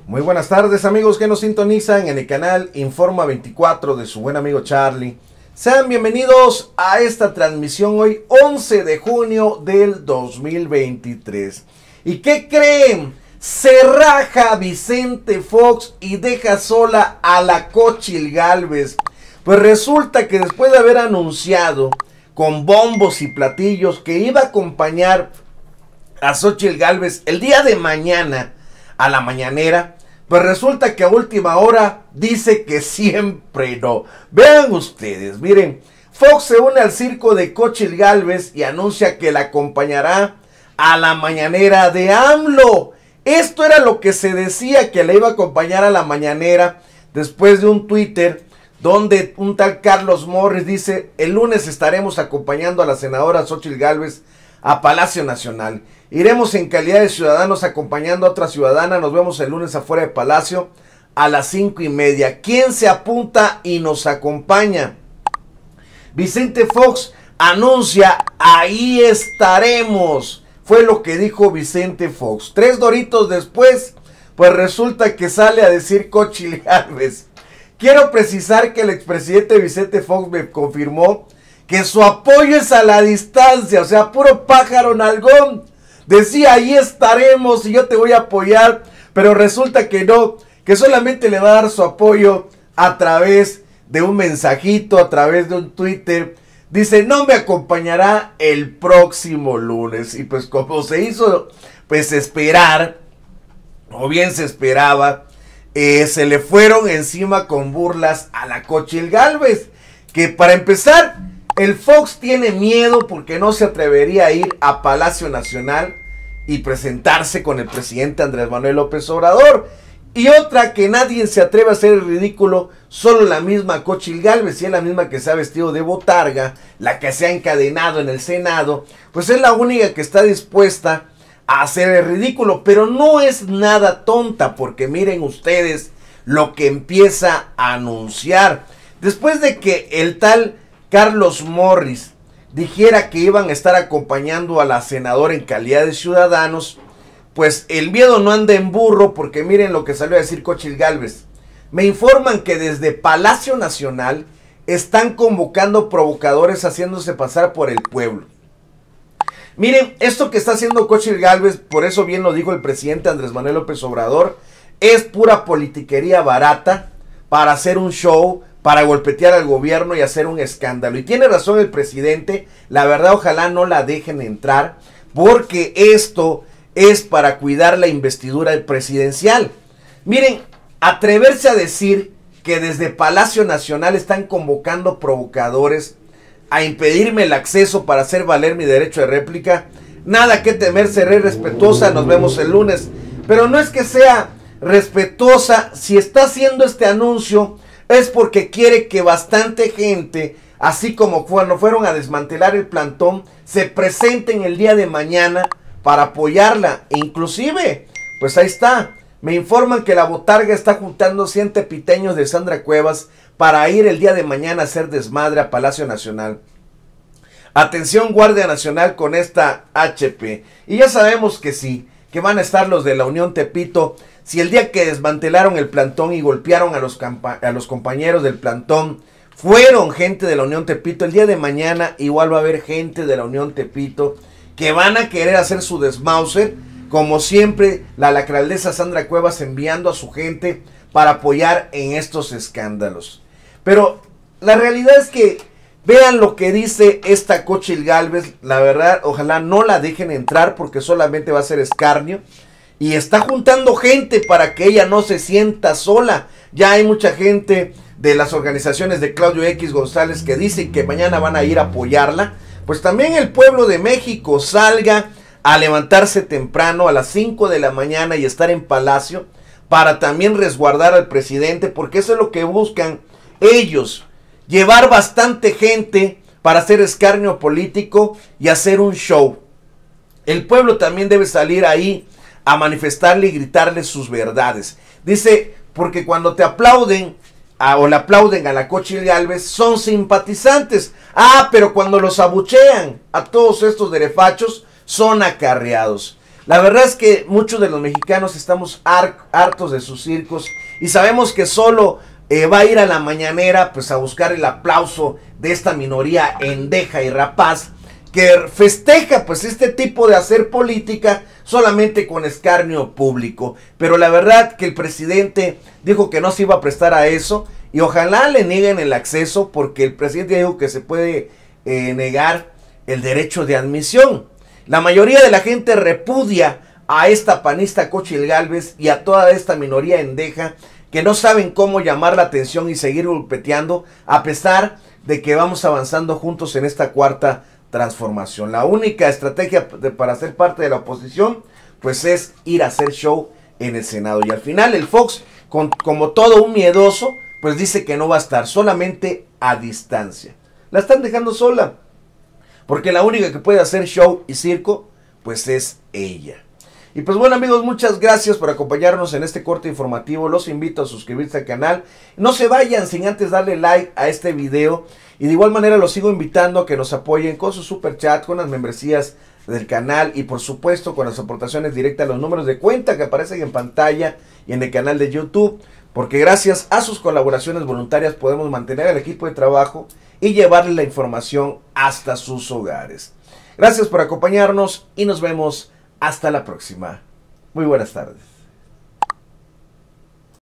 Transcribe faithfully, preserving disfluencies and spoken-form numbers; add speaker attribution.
Speaker 1: Muy buenas tardes, amigos que nos sintonizan en el canal Informa veinticuatro de su buen amigo Charlie. Sean bienvenidos a esta transmisión hoy once de junio del dos mil veintitrés. ¿Y qué creen? Se raja Vicente Fox y deja sola a la Xóchitl Gálvez. Pues resulta que después de haber anunciado con bombos y platillos que iba a acompañar a Xóchitl Gálvez el día de mañana a la mañanera, pues resulta que a última hora dice que siempre no. Vean ustedes, miren, Fox se une al circo de Xóchitl Gálvez y anuncia que la acompañará a la mañanera de AMLO. Esto era lo que se decía, que la iba a acompañar a la mañanera, después de un Twitter donde un tal Carlos Morris dice: el lunes estaremos acompañando a la senadora Xóchitl Gálvez a Palacio Nacional. Iremos en calidad de ciudadanos acompañando a otra ciudadana. Nos vemos el lunes afuera de Palacio a las cinco y media. ¿Quién se apunta y nos acompaña? Vicente Fox anuncia: ahí estaremos. Fue lo que dijo Vicente Fox. Tres doritos después, pues resulta que sale a decir Xóchitl Gálvez. Quiero precisar que el expresidente Vicente Fox me confirmó que su apoyo es a la distancia, o sea, puro pájaro nalgón. Decía: ahí estaremos y yo te voy a apoyar, pero resulta que no, que solamente le va a dar su apoyo a través de un mensajito, a través de un Twitter. Dice: no me acompañará el próximo lunes. Y pues como se hizo pues esperar, o bien se esperaba, eh, se le fueron encima con burlas a la Xóchitl Gálvez, que para empezar, el Fox tiene miedo porque no se atrevería a ir a Palacio Nacional y presentarse con el presidente Andrés Manuel López Obrador. Y otra, que nadie se atreve a hacer el ridículo, solo la misma Xóchitl Gálvez, y es la misma que se ha vestido de botarga, la que se ha encadenado en el Senado, pues es la única que está dispuesta a hacer el ridículo. Pero no es nada tonta, porque miren ustedes lo que empieza a anunciar. Después de que el tal Carlos Morris dijera que iban a estar acompañando a la senadora en calidad de ciudadanos, pues el miedo no anda en burro, porque miren lo que salió a decir Xóchitl Gálvez. Me informan que desde Palacio Nacional están convocando provocadores haciéndose pasar por el pueblo. Miren, esto que está haciendo Xóchitl Gálvez, por eso bien lo dijo el presidente Andrés Manuel López Obrador, es pura politiquería barata para hacer un show, para golpetear al gobierno y hacer un escándalo. Y tiene razón el presidente, la verdad ojalá no la dejen entrar, porque esto es para cuidar la investidura presidencial. Miren, atreverse a decir que desde Palacio Nacional están convocando provocadores a impedirme el acceso para hacer valer mi derecho de réplica, nada que temer, seré respetuosa, nos vemos el lunes. Pero no es que sea respetuosa, si está haciendo este anuncio es porque quiere que bastante gente, así como cuando fueron a desmantelar el plantón, se presenten el día de mañana para apoyarla. E inclusive, pues ahí está, me informan que la botarga está juntando cien tepiteños de Sandra Cuevas para ir el día de mañana a hacer desmadre a Palacio Nacional. Atención Guardia Nacional con esta H P. Y ya sabemos que sí, que van a estar los de la Unión Tepito. Si el día que desmantelaron el plantón y golpearon a los, a los compañeros del plantón fueron gente de la Unión Tepito, el día de mañana igual va a haber gente de la Unión Tepito que van a querer hacer su desmauser, como siempre la alcaldesa Sandra Cuevas enviando a su gente para apoyar en estos escándalos. Pero la realidad es que vean lo que dice esta Xóchitl Gálvez. La verdad, ojalá no la dejen entrar porque solamente va a ser escarnio. Y está juntando gente para que ella no se sienta sola. Ya hay mucha gente de las organizaciones de Claudio X González que dicen que mañana van a ir a apoyarla. Pues también el pueblo de México salga a levantarse temprano a las cinco de la mañana y estar en Palacio para también resguardar al presidente, porque eso es lo que buscan ellos, llevar bastante gente para hacer escarnio político y hacer un show. El pueblo también debe salir ahí a manifestarle y gritarle sus verdades. Dice, porque cuando te aplauden a, o le aplauden a la Xóchitl Gálvez son simpatizantes. Ah, pero cuando los abuchean a todos estos derefachos son acarreados. La verdad es que muchos de los mexicanos estamos hartos de sus circos y sabemos que solo eh, va a ir a la mañanera pues a buscar el aplauso de esta minoría endeja y rapaz que festeja pues este tipo de hacer política solamente con escarnio público. Pero la verdad que el presidente dijo que no se iba a prestar a eso y ojalá le nieguen el acceso, porque el presidente dijo que se puede eh, negar el derecho de admisión. La mayoría de la gente repudia a esta panista Xóchitl Gálvez y a toda esta minoría endeja que no saben cómo llamar la atención y seguir golpeteando a pesar de que vamos avanzando juntos en esta cuarta transformación. La única estrategia de, para ser parte de la oposición pues es ir a hacer show en el Senado, y al final el Fox, con, como todo un miedoso, pues dice que no va a estar, solamente a distancia. La están dejando sola, porque la única que puede hacer show y circo pues es ella. Y pues bueno amigos, muchas gracias por acompañarnos en este corte informativo. Los invito a suscribirse al canal. No se vayan sin antes darle like a este video. Y de igual manera los sigo invitando a que nos apoyen con su super chat, con las membresías del canal y por supuesto con las aportaciones directas a los números de cuenta que aparecen en pantalla y en el canal de YouTube. Porque gracias a sus colaboraciones voluntarias podemos mantener al equipo de trabajo y llevarles la información hasta sus hogares. Gracias por acompañarnos y nos vemos hasta la próxima. Muy buenas tardes.